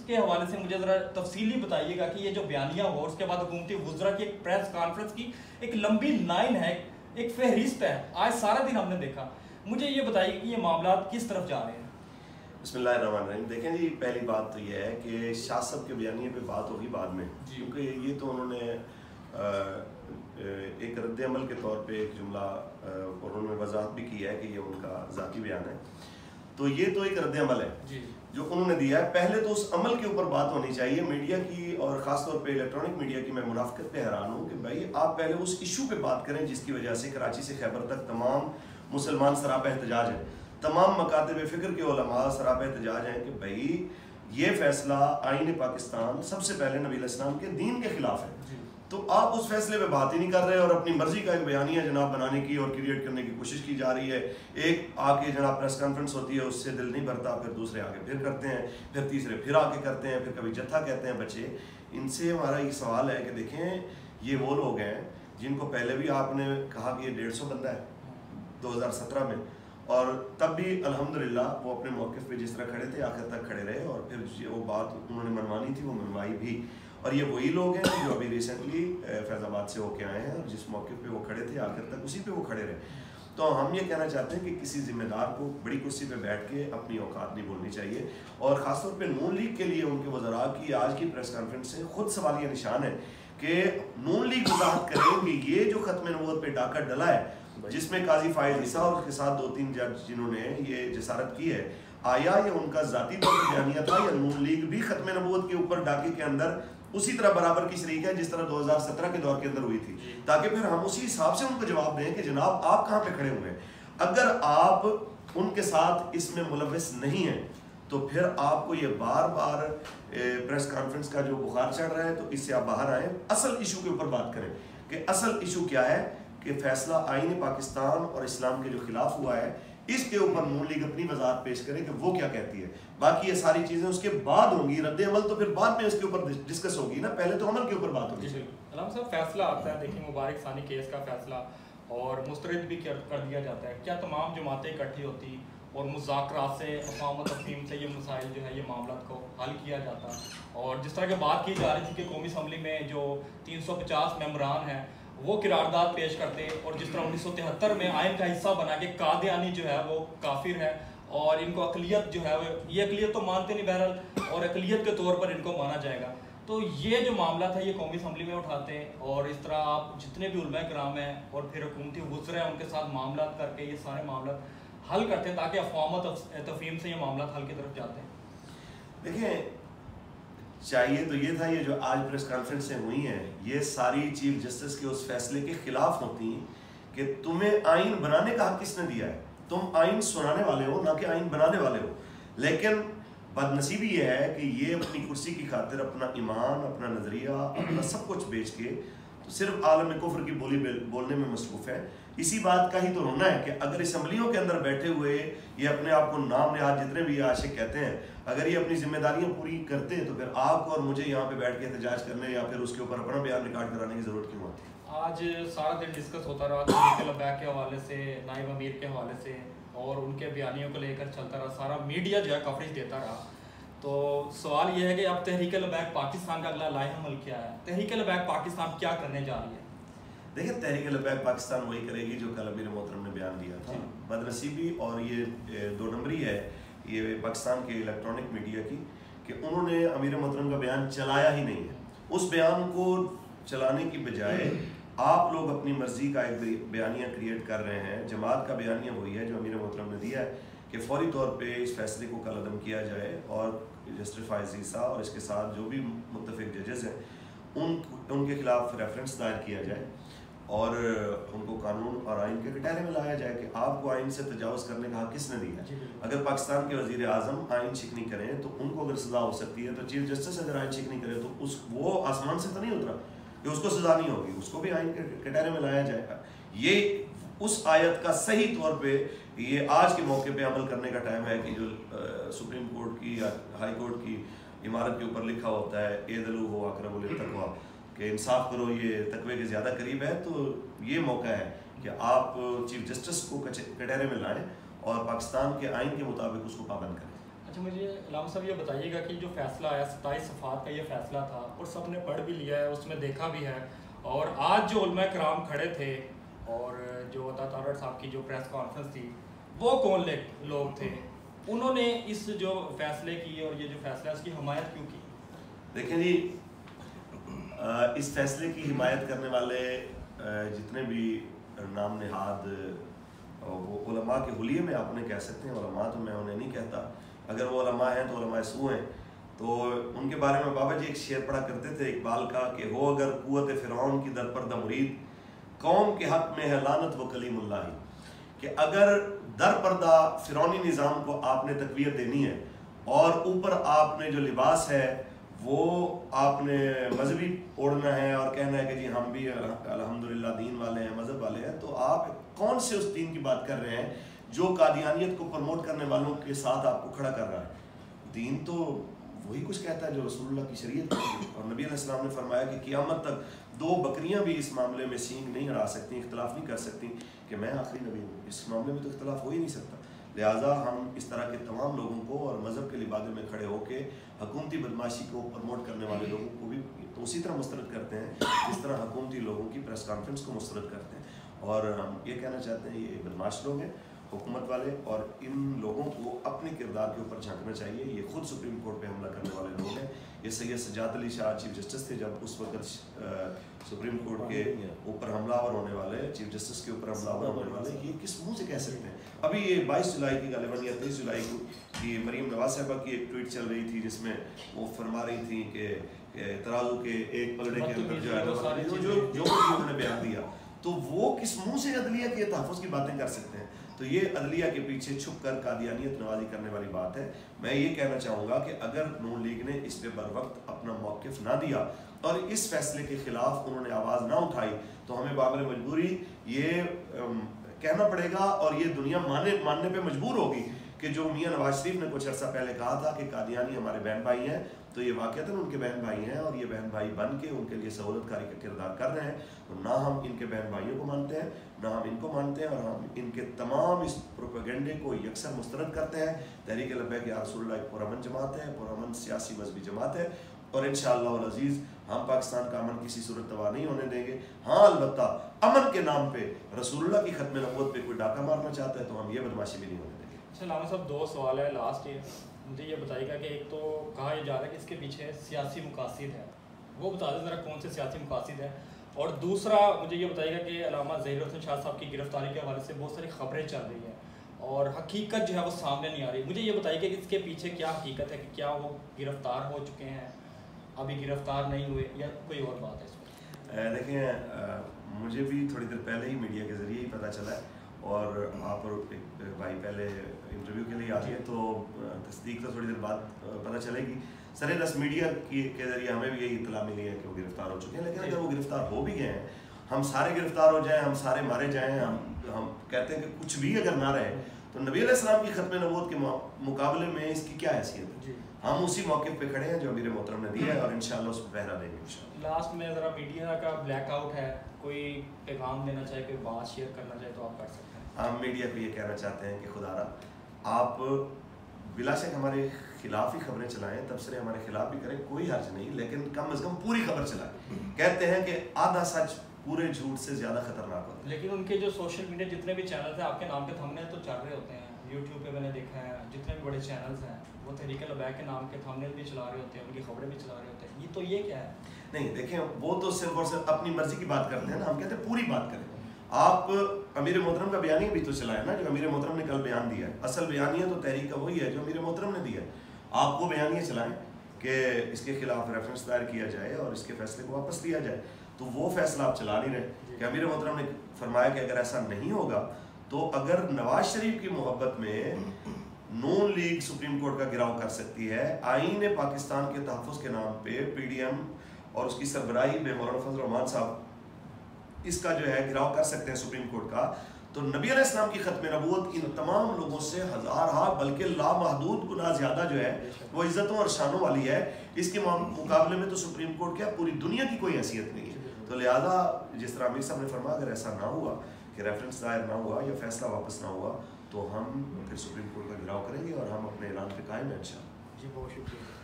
کے حوالے سے مجھے ذرا تفصیلی بتائیے گا کہ یہ جو بیانیہ ہوا اس کے بعد حکومتی وزراء کی ایک پریس کانفرنس کی ایک لمبی لائن ہے، ایک فہرست ہے، آج سارا دن ہم نے دیکھا. مجھے یہ بتائیے کہ یہ معاملات کس طرف جا رہے ہیں؟ بسم اللہ الرحمن الرحیم. دیکھیں جی، پہلی بات تو یہ ہے کہ شاہ صاحب کے بیانیے پہ بات ہوگی بعد میں، کیونکہ یہ تو انہوں نے ایک رد عمل کے طور پہ ایک جملہ اور انہوں نے وضاحت بھی کی ہے کہ یہ ان کا ذاتی بیان ہے، تو یہ تو ایک رد عمل ہے جو انہوں نے دیا ہے. پہلے تو اس عمل کے اوپر بات ہونی چاہیے میڈیا کی، اور خاص طور پہ الیکٹرانک میڈیا کی. میں منافقت پہ حیران ہوں کہ بھائی آپ پہلے اس ایشو پہ بات کریں جس کی وجہ سے کراچی سے خیبر تک تمام مسلمان سراپا احتجاج ہیں، تمام مکاتب فکر کے علماء سراپا احتجاج ہیں کہ بھائی یہ فیصلہ آئین پاکستان سب سے پہلے نبی علیہ السلام کے دین کے خلاف ہے. تو آپ اس فیصلے پہ بات ہی نہیں کر رہے اور اپنی مرضی کا ایک بیانیہ جناب بنانے کی اور کریٹ کرنے کی کوشش کی جا رہی ہے. ایک آ کے جناب پریس کانفرنس ہوتی ہے، اس سے دل نہیں بھرتا، پھر دوسرے آ کے پھر کرتے ہیں، پھر تیسرے پھر آ کے کرتے ہیں، پھر کبھی جتھا کہتے ہیں بچے. ان سے ہمارا یہ سوال ہے کہ دیکھیں یہ وہ لوگ ہیں جن کو پہلے بھی آپ نے کہا کہ یہ 150 بندہ ہے 2017 میں، اور تب بھی الحمدللہ وہ اپنے موقف پہ جس طرح کھڑے تھے آخر تک کھڑے رہے، اور پھر وہ بات انہوں نے منوانی تھی وہ منوائی بھی. اور یہ وہی لوگ ہیں جو ابھی ریسنٹلی فیض آباد سے ہو کے آئے ہیں، اور جس موقف پہ وہ کھڑے تھے آخر تک اسی پہ وہ کھڑے رہے. تو ہم یہ کہنا چاہتے ہیں کہ کسی ذمہ دار کو بڑی کرسی پہ بیٹھ کے اپنی اوقات نہیں بولنی چاہیے. اور خاص طور پہ نون لیگ کے لیے ان کے وزراء کی آج کی پریس کانفرنس سے خود سوالیہ نشان ہے کہ نون لیگ وضاحت کرے کہ یہ جو ختم نبوت پہ ڈاکہ ڈلا ہے جس میں قاضی فائز عیسیٰ اور اس کے ساتھ 2-3 جج جنہوں نے یہ جسارت کی ہے، آیا یہ ان کا ذاتی طور پر بیانیہ تھا یا نون لیگ بھی ختم نبوت کے اوپر ڈاکے کے اندر اسی طرح برابر کی شریک ہے جس طرح 2017 کے دور کے اندر ہوئی تھی، تاکہ پھر ہم اسی حساب سے ان کو جواب دیں کہ جناب آپ کہاں پہ کھڑے ہوئے ہیں. اگر آپ ان کے ساتھ اس میں ملوث نہیں ہیں تو پھر آپ کو یہ بار بار پریس کانفرنس کا جو بخار چڑھ رہا ہے، تو اس سے آپ باہر آئیں، اصل ایشو کے اوپر بات کریں کہ اصل ایشو کیا ہے کہ فیصلہ آئین پاکستان اور اسلام کے جو خلاف ہوا ہے اس کے اوپر نون لیگ اپنی وضاحت پیش کرے کہ وہ کیا کہتی ہے. باقی یہ ساری چیزیں اس کے بعد ہوں گی، رد عمل تو پھر بعد میں اس کے اوپر ڈسکس ہوگی نا، پہلے تو عمل کے اوپر بات ہوگی. علامہ صاحب فیصلہ آتا ہے، دیکھیں مبارک ثانی کیس کا فیصلہ، اور مسترد بھی کر دیا جاتا ہے. کیا تمام جماعتیں اکٹھی ہوتی اور مذاکرات سے افہام و تفہیم سے یہ مسائل جو ہے یہ معاملات کو حل کیا جاتا؟ اور جس طرح کی بات کی جا رہی تھی کہ قومی اسمبلی میں جو 350 ممبران ہیں وہ قرارداد پیش کرتے، اور جس طرح 1973 میں آئین کا حصہ بنا کے قادیانی جو ہے وہ کافر ہے اور ان کو اقلیت جو ہے یہ اقلیت تو مانتے نہیں بہرحال، اور اقلیت کے طور پر ان کو مانا جائے گا. تو یہ جو معاملات ہے یہ قومی اسمبلی میں اٹھاتے ہیں، اور اس طرح آپ جتنے بھی علماء کرام ہیں اور پھر حکومتی وزراء ہیں ان کے ساتھ معاملات کر کے یہ سارے معاملات حل کرتے ہیں تاکہ افہام و تفہیم سے یہ معاملات حل کی طرف جاتے ہیں. دیکھیں چاہیے تو یہ تھا، یہ جو آج پریس کانفرنسیں ہوئی ہیں یہ ساری چیف جسٹس کے اس فیصلے کے خلاف ہوتی ہیں کہ تمہیں آئین بنانے کا حق کس نے دیا ہے. تم آئین سنانے والے ہو نہ کہ آئین بنانے والے ہو. لیکن بد نصیبی یہ ہے کہ یہ اپنی کرسی کی خاطر اپنا ایمان، اپنا نظریہ، اپنا سب کچھ بیچ کے تو صرف عالم کفر کی بولی بولنے میں مصروف ہے. اسی بات کا ہی تو رونا ہے کہ اگر اسمبلیوں کے اندر بیٹھے ہوئے یہ اپنے آپ کو نام نہاد جتنے بھی عاشق کہتے ہیں، اگر یہ اپنی ذمہ داریاں پوری کرتے ہیں تو پھر آپ کو اور مجھے یہاں پہ بیٹھ کے احتجاج کرنے یا پھر اس کے اوپر اپنا بیان ریکارڈ کرانے کی ضرورت کیوں ہوتی ہے؟ آج سارا دن ڈسکس ہوتا رہا تحریک لبیک کے حوالے سے، نائب امیر کے حوالے سے، اور ان کے بیانیوں کو لے کر چلتا رہا، سارا میڈیا جو ہے کوریج دیتا رہا. تو سوال یہ ہے کہ اب تحریک لبیک پاکستان کا اگلا لائحہ عمل کیا ہے؟ تحریک لبیک پاکستان کیا کرنے جا رہی ہے؟ دیکھیں تحریک لبیک پاکستان وہی کرے گی جو کل امیر محترم نے بیان دیا تھا. بد نصیبی اور یہ 2 نمبری ہے یہ پاکستان کے الیکٹرانک میڈیا کی کہ انہوں نے امیر محترم کا بیان چلایا ہی نہیں ہے. اس بیان کو چلانے کی بجائے آپ لوگ اپنی مرضی کا ایک بیانیہ کریٹ کر رہے ہیں. جماعت کا بیانیہ وہی ہے جو امیر محترم نے دیا ہے کہ فوری طور پہ اس فیصلے کو کل عدم کیا جائے، اور جسٹس فائز عیسیٰ اور اس کے ساتھ جو بھی متفق ججز ہیں ان کے خلاف ریفرنس دائر کیا جائے، اور ان کو قانون اور آئین کے کٹہرے میں لایا جائے کہ آپ کو آئین سے تجاوز کرنے کا حق کس نے دیا. اگر پاکستان کے وزیر اعظم آئین شکنی کریں تو ان کو اگر سزا ہو سکتی ہے، تو چیف جسٹس اگر آئین شکنی کرے تو وہ آسمان سے تو نہیں اترا کہ اس کو سزا نہیں ہوگی، اس کو بھی آئین کے کٹہرے میں لایا جائے گا. یہ اس آیت کا صحیح طور پہ یہ آج کے موقع پہ عمل کرنے کا ٹائم ہے کہ جو سپریم کورٹ کی یا ہائی کورٹ کی عمارت کے اوپر لکھا ہوتا ہے اعدلوا هو اقرب للتقوی، کہ انصاف کرو یہ تقوی کے زیادہ قریب ہے. تو یہ موقع ہے کہ آپ چیف جسٹس کو کٹہرے میں لائیں اور پاکستان کے آئین کے مطابق اس کو پابند کریں. اچھا مجھے علامہ صاحب یہ بتائیے گا کہ جو فیصلہ آیا 27 صفحات کا یہ فیصلہ تھا اور سب نے پڑھ بھی لیا ہے، اس میں دیکھا بھی ہے، اور آج جو علماء کرام کھڑے تھے اور جو عطا تارڑ صاحب کی جو پریس کانفرنس تھی وہ کون لوگ تھے، انہوں نے اس جو فیصلے کی اور یہ جو فیصلہ اس کی حمایت کیوں کی؟ دیکھیں جی، اس فیصلے کی حمایت کرنے والے جتنے بھی نام نہاد وہ علماء کے حلیے میں آپ انہیں کہہ سکتے ہیں، علماء تو میں انہیں نہیں کہتا، اگر وہ علماء ہیں تو علماء سو ہیں، تو ان کے بارے میں بابا جی ایک شعر پڑھا کرتے تھے اقبال کا کہ ہو اگر قوت فرعون کی در پردہ مرید، قوم کے حق میں ہے لعنت و کلیم اللہ ہی، کہ اگر در پردہ فرعونی نظام کو آپ نے تقویت دینی ہے اور اوپر آپ نے جو لباس ہے وہ آپ نے مذہبی اوڑھنا ہے اور کہنا ہے کہ جی ہم بھی الحمدللہ دین والے ہیں، مذہب والے ہیں، تو آپ کون سے اس دین کی بات کر رہے ہیں جو قادیانیت کو پروموٹ کرنے والوں کے ساتھ آپ کو کھڑا کر رہا ہے؟ دین تو وہی کچھ کہتا ہے جو رسول اللہ کی شریعت ہے، اور نبی علیہ السلام نے فرمایا کہ قیامت تک 2 بکریاں بھی اس معاملے میں سینگ نہیں اڑا سکتی، اختلاف نہیں کر سکتی کہ میں آخری نبی ہوں، اس معاملے میں تو اختلاف ہو ہی نہیں سکتا۔ لہٰذا ہم اس طرح کے تمام لوگوں کو اور مذہب کے لبادے میں کھڑے ہو کے حکومتی بدماشی کو پروموٹ کرنے والے لوگوں کو بھی تو اسی طرح مسترد کرتے ہیں جس طرح حکومتی لوگوں کی پریس کانفرنس کو مسترد کرتے ہیں، اور ہم یہ کہنا چاہتے ہیں یہ بدماش لوگ ہیں حکومت والے، اور ان لوگوں کو اپنے کردار کے اوپر جھانکنا چاہیے۔ یہ خود سپریم کورٹ پہ حملہ کرنے والے لوگ ہیں۔ یہ سید سجاد علی شاہ چیف جسٹس تھے جب اس وقت سپریم کورٹ کے اوپر حملہ آور ہونے والے، چیف جسٹس کے اوپر حملہ آور ہونے والے، یہ کس منہ سے کہہ سکتے ہیں؟ ابھی یہ 22 جولائی کی غالباً یا 23 جولائی کو کی مریم نواز صاحبہ کی ایک ٹویٹ چل رہی تھی جس میں وہ فرما رہی تھیں کہ ترازو کے ایک پلڑے کے اندر جو ہے جو انہوں نے بیان دیا، تو وہ کس منہ سے عدلیہ کے تحفظ کی باتیں کر سکتے ہیں؟ تو یہ عدلیہ کے پیچھے چھپ کر قادیانیت نوازی کرنے والی بات ہے۔ میں یہ کہنا چاہوں گا کہ اگر نون لیگ نے اس پہ بروقت اپنا موقف نہ دیا اور اس فیصلے کے خلاف انہوں نے آواز نہ اٹھائی تو ہمیں بابر مجبوری یہ کہنا پڑے گا اور یہ دنیا ماننے پہ مجبور ہوگی کہ جو میاں نواز شریف نے کچھ عرصہ پہلے کہا تھا کہ قادیانی ہمارے بہن بھائی ہیں، تو یہ واقعتاً ان کے بہن بھائی ہیں، اور یہ بہن بھائی بن کے ان کے لیے سہولت کاری کا کردار کر رہے ہیں۔ تو نہ ہم ان کے بہن بھائیوں کو مانتے ہیں، نہ ہم ان کو مانتے ہیں، اور ہم ان کے تمام اس پروپیگنڈے کو یکسر مسترد کرتے ہیں۔ تحریک لبیک یا رسول اللہ ایک پرامن جماعت ہے، پرامن سیاسی مذہبی جماعت ہے، اور انشاءاللہ العزیز ہم پاکستان کا امن کسی صورت تباہ نہیں ہونے دیں گے۔ ہاں البتہ امن کے نام پہ رسول اللہ کی ختم نبوت پہ کوئی ڈاکہ مارنا چاہتا ہے تو ہم یہ بدماشی بھی نہیں ہونے دیں گے۔ اچھا علامہ صاحب 2 سوال ہے لاسٹ یہ، مجھے یہ بتائیے گا کہ ایک تو کہا یہ جا رہا ہے کہ اس کے پیچھے سیاسی مقاصد ہے، وہ بتا دیں ذرا کون سے سیاسی مقاصد ہیں، اور دوسرا مجھے یہ بتائیے گا کہ علامہ ظہیر حسن شاہ صاحب کی گرفتاری کے حوالے سے بہت ساری خبریں چل رہی ہیں اور حقیقت جو ہے وہ سامنے نہیں آ رہی، مجھے یہ بتائیے کہ اس کے پیچھے کیا حقیقت ہے، کہ کیا وہ گرفتار ہو چکے ہیں، ابھی گرفتار نہیں ہوئے، یا کوئی اور بات ہے اس میں؟ دیکھیں مجھے بھی تھوڑی دیر پہلے ہی میڈیا کے ذریعے ہی پتہ چلا ہے، اور آپ ایک بھائی پہلے انٹرویو کے لیے آ گئے تو تصدیق تو تھوڑی دیر بعد پتہ چلے گی۔ سر دس میڈیا کے ذریعے ہمیں بھی یہی اطلاع ملی ہے کہ وہ گرفتار ہو چکے ہیں، لیکن اگر وہ گرفتار ہو بھی گئے ہیں، ہم سارے گرفتار ہو جائیں، ہم سارے مارے جائیں، ہم کہتے ہیں کہ کچھ بھی اگر نہ رہے تو نبی علیہ السلام کی ختم نبوت کے مقابلے میں اس کی کیا حیثیت ہے؟ ہم اسی موقف پہ کھڑے ہیں جو امیر محترم نے دیا ہے، اور انشاءاللہ اس پہ پہرا دیں گے انشاءاللہ۔ لاسٹ میں ذرا میڈیا کا بلیک آؤٹ ہے، کوئی پیغام دینا چاہے، کوئی بات شیئر کرنا چاہے تو آپ کر سکتے ہیں۔ ہم میڈیا کو یہ کہنا چاہتے ہیں کہ خدا را آپ بلا شک ہمارے خلاف ہی خبریں چلائیں، تبصرے ہمارے خلاف بھی کریں، کوئی حرج نہیں، لیکن کم از کم پوری خبر چلائیں۔ کہتے ہیں کہ آدھا سچ پورے جھوٹ سے زیادہ خطرناک ہوتا ہے۔ لیکن ان کے جو سوشل میڈیا جتنے بھی چینلز ہیں آپ کے نام کے تھمبنیل تو چل رہے ہوتے ہیں، یوٹیوب پہ میں نے دیکھا ہے جتنے بھی بڑے چینلز ہیں وہ تحریک لبیک کے نام کے تھمبنیل بھی چلا رہے ہوتے ہیں، ان کی خبریں بھی چلا رہے ہوتے ہیں، تو یہ کیا ہے؟ نہیں دیکھیں، وہ تو صرف اور صرف اپنی مرضی کی بات کرتے ہیں نا، ہم کہتے ہیں پوری بات کریں۔ آپ امیر محترم کا بیانیہ بھی تو چلائیں نا، جو امیر محترم نے کل بیان دیا ہے، اصل بیانیہ تو تحریک کا وہی ہے جو امیر محترم نے دیا ہے، آپ وہ بیانیہ چلائیں کہ اس کے خلاف ریفرنس دائر کیا جائے اور اس کے فیصلے کو واپس لیا جائے۔ تو وہ فیصلہ آپ چلا نہیں رہے کہ امیر محترم نے فرمایا کہ اگر ایسا نہیں ہوگا تو اگر نواز شریف کی محبت میں نون لیگ سپریم کورٹ کا گراؤ کر سکتی ہے، آئین پاکستان کے تحفظ کے نام پہ پی ڈی ایم اور اس کی سربراہی میں مولانا فضل الرحمان صاحب اس کا جو ہے گراؤ کر سکتے ہیں سپریم کورٹ کا، تو نبی علیہ السلام کی ختم نبوت ان تمام لوگوں سے ہزارہا بلکہ لامحدود گنا زیادہ جو ہے وہ عزتوں اور شانوں والی ہے، اس کے مقابلے میں تو سپریم کورٹ کیا پوری دنیا کی کوئی حیثیت نہیں ہے۔ تو لہذا جس طرح امیر صاحب نے فرمایا اگر ایسا نہ ہوا کہ ریفرنس دائر نہ ہوا یا فیصلہ واپس نہ ہوا تو ہم پھر سپریم کورٹ کا گھراؤ کریں گے اور ہم اپنے اعلان پہ قائم ہیں انشاءاللہ. جی بہت شکریہ.